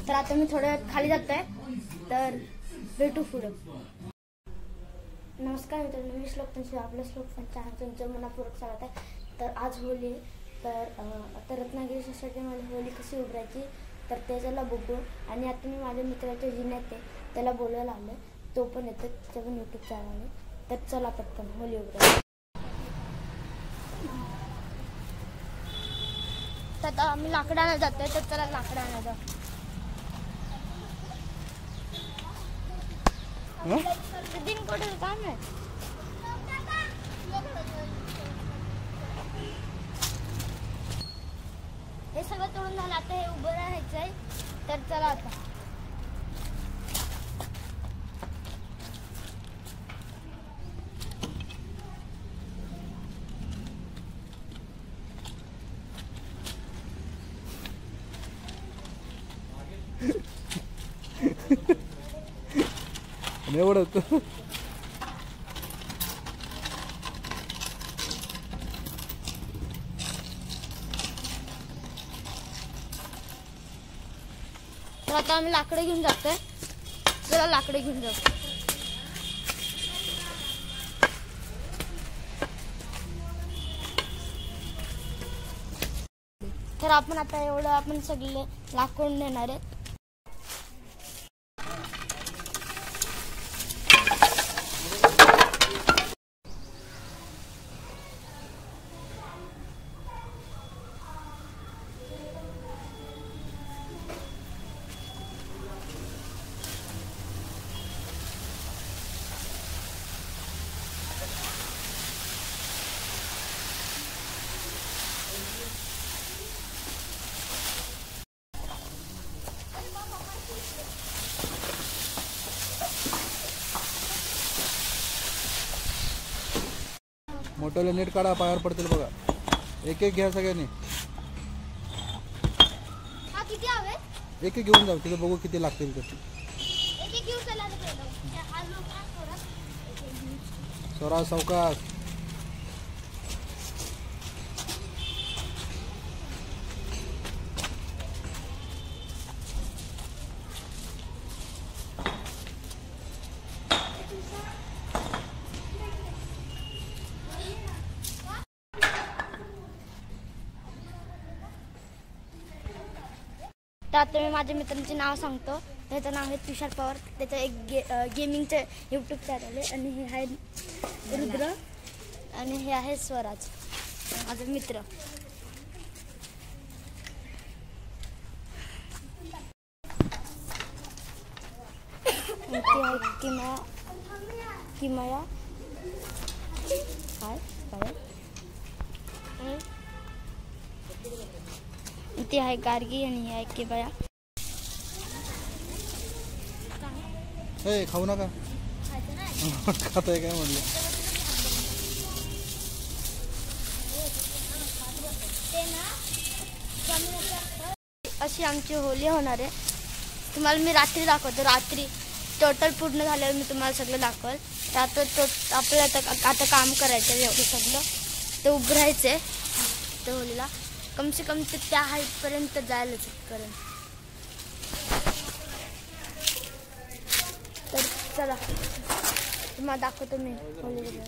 तर आता मी थोड्या वेळात खाली जातोय, तर भेटू पुढे. नमस्कार मित्रांनो, मी श्लोक पंच, आपल्या श्लोक पंच तुमचं मनापूर्वक स्वागत आहे. तर आज होली, तर रत्नागिरी सोसायटीमध्ये होली कशी उभारायची तर ते चला बघू. आणि आता मी माझ्या मित्राच्या जिन्यात आहे, त्याला बोलायला आलं, तो पण येतो, त्याचं पण यूट्यूब चॅनल आहे. तर चला पटकन होली उभारायची. तर आता आम्ही लाकडं आणायला जातोय, तर चला लाकडं आणायला. दिन कुठे काम आहे? हे सगळं तोडून झालं, आता हे उभं राहायचंय. तर चला आता. एवढं तर आता आम्ही लाकडं घेऊन जातोय, जरा लाकडं घेऊन जाऊ. तर आपण आता एवढं आपण सगळे लाकूड नेणार आहे. मोठ्याला नेट काढा, पायावर पडतील बघा. एक एक घ्या सगळ्यांनी. हा किती हवे? एक एक घेऊन जाऊ, तिथे बघू किती लागतील ते. एक एक घेऊन चला. स्वरा सावकाश. तर आता मी माझ्या मित्रांचे नाव सांगतो. त्याचं नाव आहे तुषार पवार. त्याचं एक गेमिंगचं यूट्यूब चॅनल आहे. आणि हे आहे रुद्र आणि हे आहे स्वराज, माझा मित्र. ती आहे किमया काय ती आहे गार्गी आणि ही आहे किमया. हे खाऊ नका. खाताय काय म्हणलं? अशी आमची होली होणार आहे. तुम्हाला मी रात्री दाखवतो. रात्री टोटल पूर्ण झाल्यावर मी तुम्हाला सगळं दाखवल. तर आपल्याला आता काम करायचं आहे. एवढं सगळं ते उभरायचं आहे. तर होलीला कम से कम ते त्या हाईटपर्यंत जायलाच करेन. तर चला तुम्हाला दाखवतो मी होली.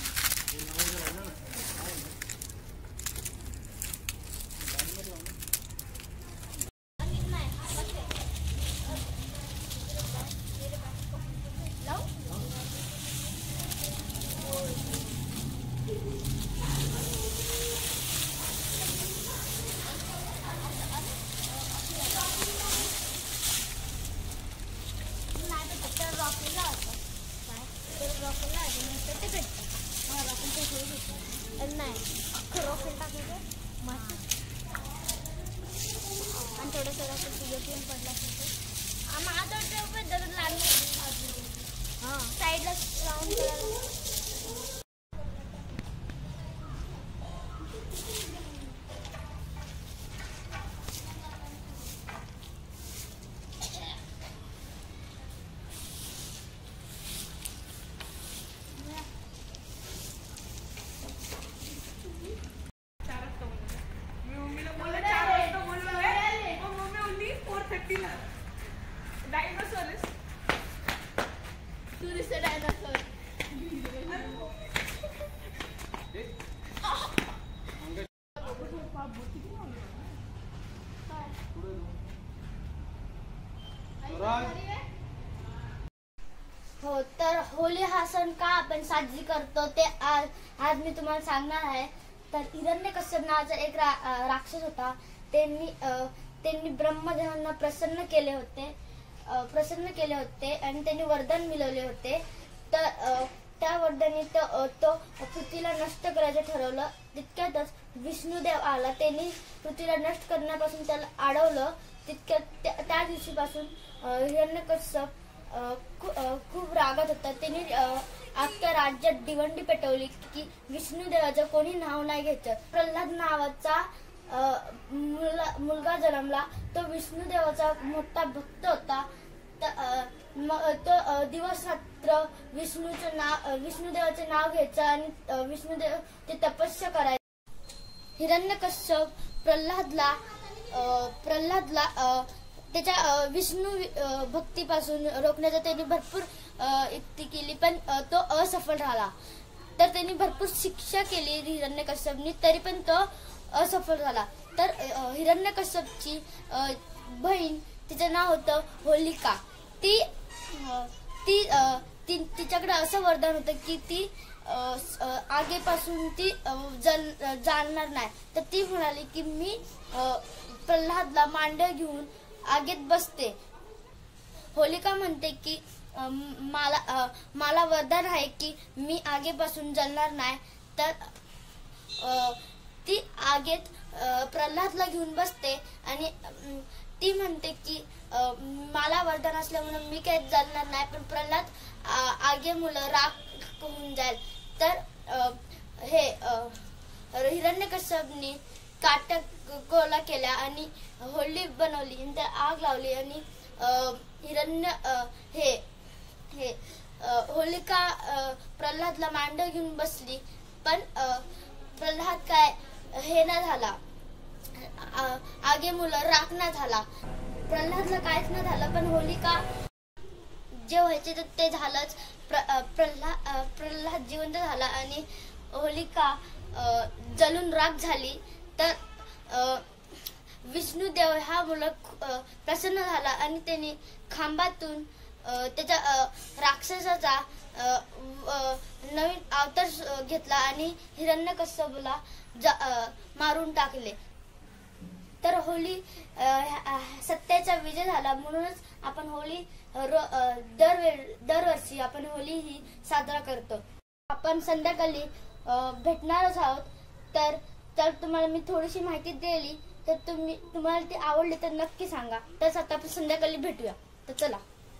नाही रॉकेल टाकायचं आणि थोडंसं रॉकेल तुझं पिऊन पडला हां साईडला राऊंड करायला. हो, तर होली हा सण का आपण साजरी करतो ते आज मी तुम्हाला सांगणार आहे. तर हिरण्यकश्यप नावाचा एक राक्षस होता. त्यांनी ब्रह्मदेवांना प्रसन्न केले होते आणि त्यांनी वरदान मिळवले होते. तर त्या वरदानी तो पृथ्वीला नष्ट करायचं ठरवलं. तितक्यातच विष्णुदेव आला. त्यांनी पृथ्वीला नष्ट करण्यापासून त्याला अडवलं. तितक्यात त्या दिवशीपासून हिरण्यकश्यप खूप रागात होता. त्यांनी अख्ख्या राज्यात दिवंडी पेटवली की विष्णुदेवाचं कोणी नाव नाही घ्यायचं. प्रल्हाद नावाचा मुलगा जन्मला. तो विष्णुदेवाचा मोठा भक्त होता. तो दिवस रात्र विष्णुदेवाचे नाव घ्यायचं आणि विष्णुदेव ते तपस्या करायचे. हिरण्यकश्यप प्रल्हादला त्याच्या विष्णू भक्तीपासून रोखण्याचा त्यांनी भरपूर युक्ती केली, पण तो असफल झाला. तर त्यांनी भरपूर शिक्षा केली हिरण्यकश्यपनी, तरी पण तो असफल झाला. तर हिरण्यकश्यपची बहीण, तिचं नाव होतं होलिका. तिच्याकडे असं वरदान होतं की ती आगीपासून ती जाणार नाही. तर ती म्हणाली की मी प्रल्हादला मांड्या घेऊन आगीत बसते. होलिका म्हणते की मला वरदान आहे की मी आगीपासून जळणार नाही. तर ती आगीत प्रल्हादला घेऊन बसते आणि ती म्हणते की मला वरदान असल्यामुळे मी काही जळणार नाही, पण प्रल्हाद आगीमुळे राख होऊन जाईल. तर हिरण्यकश्यपनी काट्या गोळा केल्या आणि होळी बनवली आणि त्या आग लावली आणि होलिका प्रल्हादला मांड घेऊन बसली. पण प्रल्हाद काय हे न झाला, आगीमुळे राख न झाला. प्रल्हादला काहीच न झालं, पण होलिका जे व्हायचे ते झालंच. प्रल्हाद जिवंत झाला आणि होलिका जळून राख झाली. तर विष्णुदेव हा मुलगा प्रसन्न झाला आणि त्यांनी खांबातून त्याच्या राक्षसाचा नवीन अवतार घेतला आणि हिरण्यकश्यपला मारून टाकले. तर होळी सत्याचा विजय झाला. म्हणूनच आपण होळी दरवर्षी आपण होळी ही साजरा करतो. आपण संध्याकाळी भेटणारच आहोत. तर तुम्हाला मी थोडीशी माहिती दिली, तर तुम्हाला ती आवडली तर नक्की सांगा. तर आता आपण संध्याकाळी भेटूया. तर चला.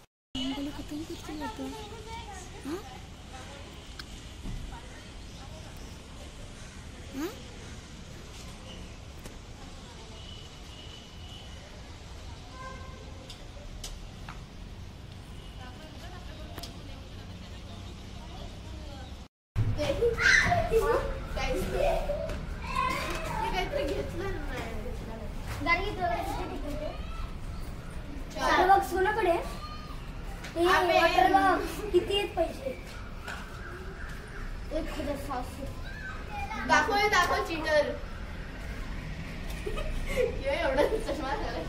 कोणाकडे किती आहेत पैसे? 1,700. दाखव चीटर. एवढा चष्मा झाला.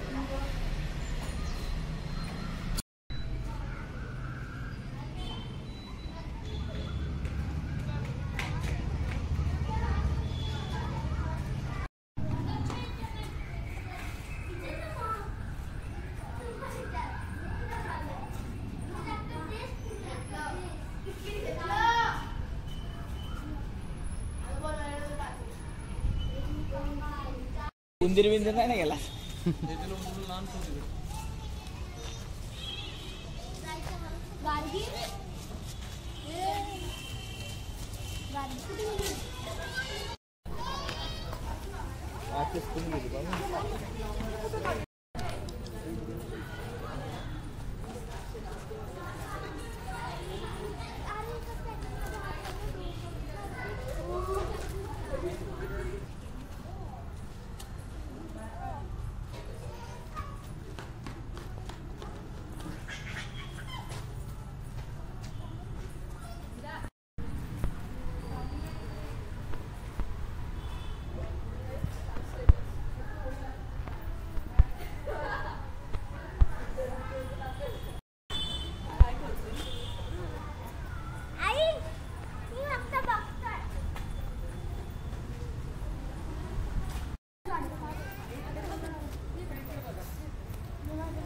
उंदीर बिंदीर नाही ना गेला.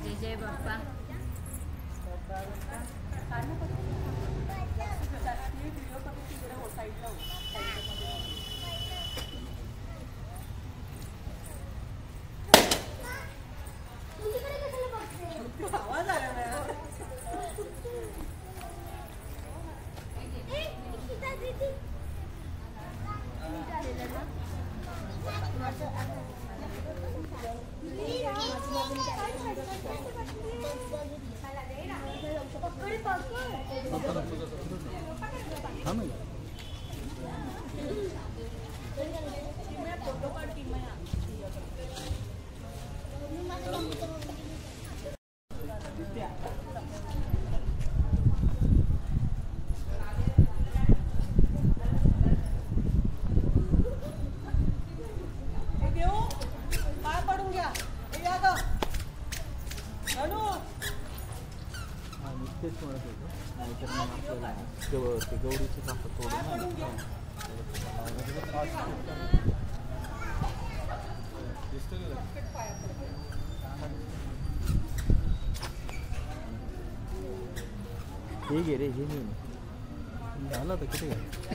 जय जय बाप्पा. हे घे रे, हे नाही झालं तर किती घ्या.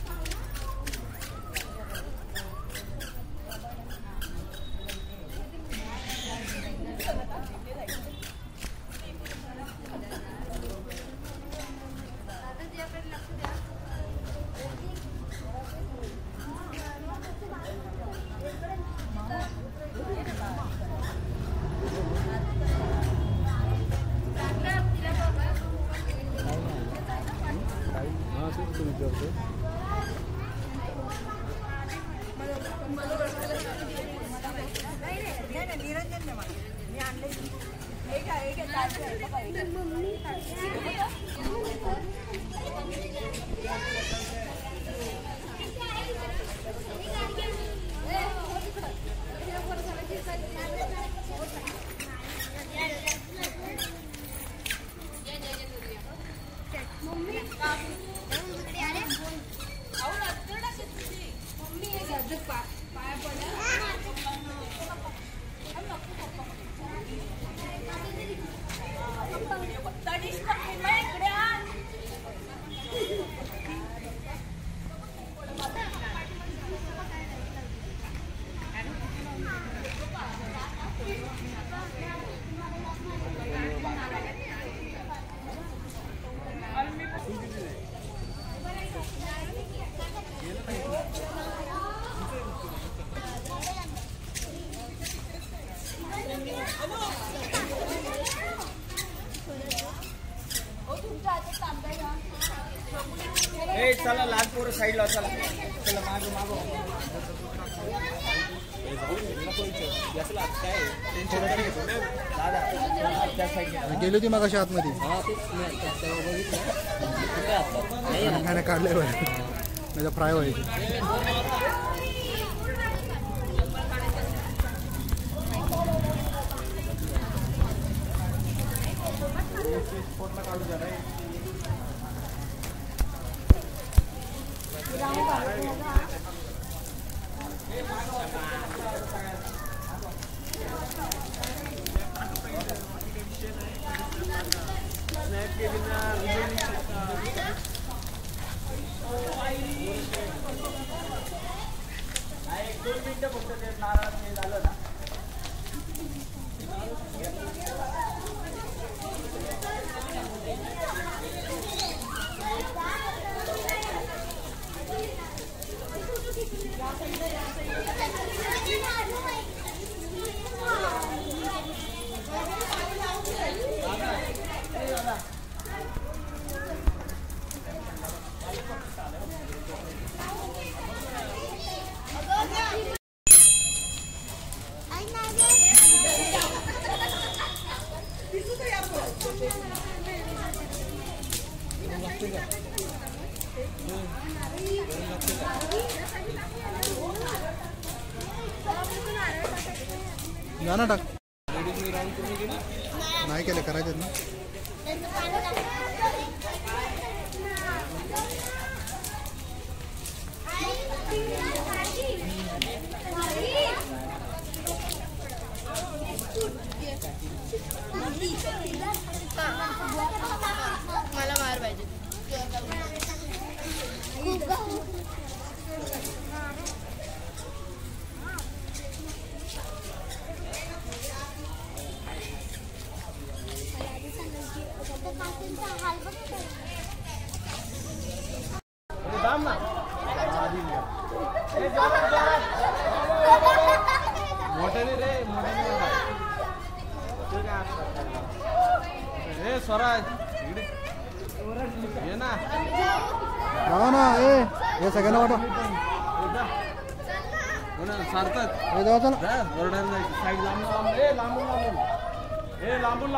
चला लालपूर साईडला चला चला मागं मागं गेली होती मग अशा आतमध्ये काढले म्हणजे फ्राय व्हायची. ना टाक नाही केलं करायचं ना. मला मार पाहिजे. मोठ्याने रे मोठ्याने स्वराज ये ना जाऊ ना हे सगळ्यांना वाटो सार्थक हे जाऊ चला ओरडायला साईड लांबून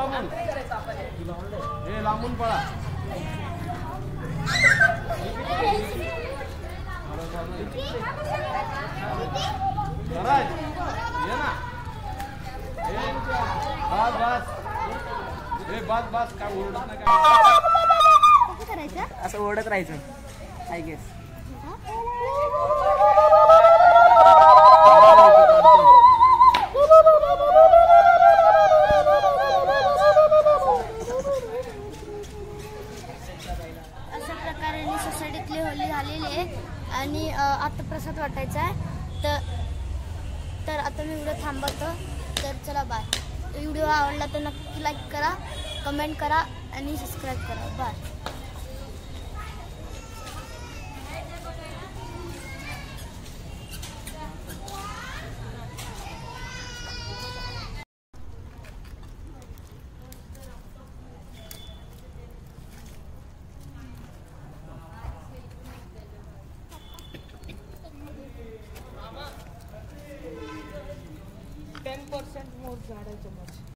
लांबून पळा स्वराज ये ना बस काय ओरडत नाही काय करायचं असं ओढत राहायचं आय गेस. अशा प्रकारे सोसायटीतली होली झालेली आहे आणि आता प्रसाद वाटायचा आहे. तर आता मी व्हिडिओ थांबवतो. तर चला बाय. व्हिडिओ आवडला तर नक्की लाईक करा, कमेंट करा आणि सबस्क्राईब करा. बाय.